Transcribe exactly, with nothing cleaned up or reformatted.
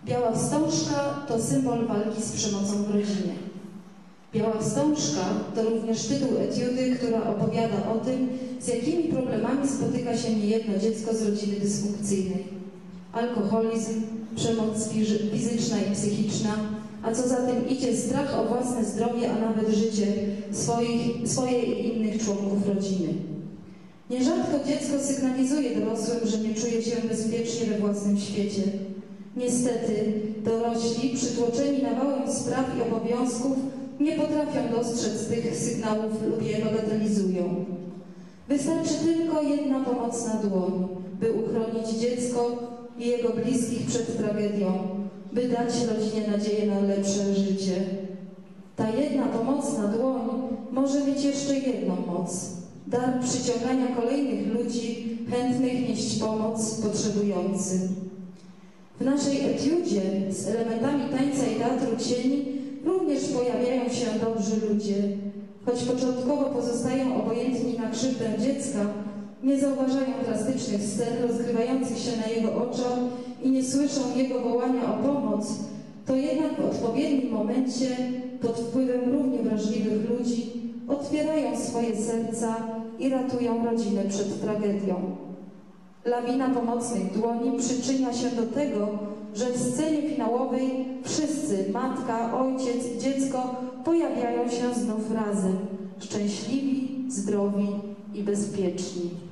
Biała wstążka to symbol walki z przemocą w rodzinie. Biała wstążka to również tytuł etiudy, która opowiada o tym, z jakimi problemami spotyka się niejedno dziecko z rodziny dysfunkcyjnej. Alkoholizm, przemoc fizyczna i psychiczna, a co za tym idzie strach o własne zdrowie, a nawet życie swoich, swoje i innych członków rodziny. Nierzadko dziecko sygnalizuje dorosłym, że nie czuje się bezpiecznie we własnym świecie. Niestety dorośli, przytłoczeni nawałem spraw i obowiązków, nie potrafią dostrzec tych sygnałów lub je bagatelizują. Wystarczy tylko jedna pomocna dłoń, by uchronić dziecko i jego bliskich przed tragedią, by dać rodzinie nadzieję na lepsze życie. Ta jedna pomocna dłoń może mieć jeszcze jedną moc. Dar przyciągania kolejnych ludzi chętnych nieść pomoc potrzebującym. W naszej etiudzie z elementami tańca i teatru cieni również pojawiają się dobrzy ludzie. Choć początkowo pozostają obojętni na krzywdę dziecka, nie zauważają drastycznych scen rozgrywających się na jego oczach i nie słyszą jego wołania o pomoc, to jednak w odpowiednim momencie, pod wpływem równie wrażliwych ludzi, otwierają swoje serca i ratują rodzinę przed tragedią. Lawina pomocnych dłoni przyczynia się do tego, że w scenie finałowej wszyscy, matka, ojciec i dziecko, pojawiają się znów razem, szczęśliwi, zdrowi i bezpieczni.